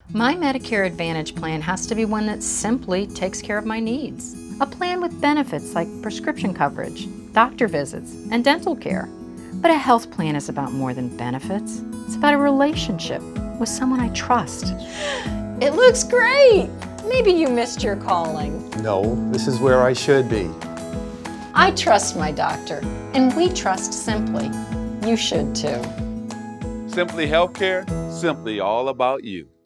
My Medicare Advantage plan has to be one that simply takes care of my needs. A plan with benefits like prescription coverage, doctor visits, and dental care. But a health plan is about more than benefits. It's about a relationship with someone I trust. It looks great! Maybe you missed your calling. No, this is where I should be. I trust my doctor, and we trust Simply. You should too. Simply Healthcare, simply all about you.